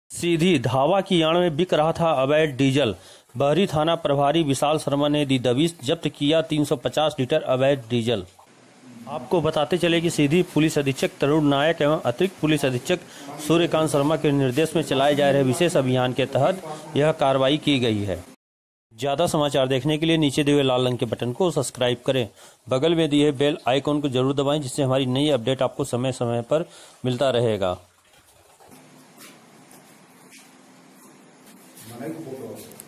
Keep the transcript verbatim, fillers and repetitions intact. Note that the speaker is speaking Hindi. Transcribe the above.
सीधी धावा की आड़ में बिक रहा था अवैध डीजल। बहरी थाना प्रभारी विशाल शर्मा ने दी दबिश, जब्त किया तीन सौ पचास लीटर अवैध डीजल। आपको बताते चले कि सीधी पुलिस अधीक्षक तरुण नायक एवं अतिरिक्त पुलिस अधीक्षक सूर्यकांत शर्मा के निर्देश में चलाए जा रहे विशेष अभियान के तहत यह कार्रवाई की गई है। ज्यादा समाचार देखने के लिए नीचे दिए हुए लाल रंग के बटन को सब्सक्राइब करें, बगल में दिए बेल आइकॉन को जरूर दबाएं, जिससे हमारी नई अपडेट आपको समय समय पर मिलता रहेगा।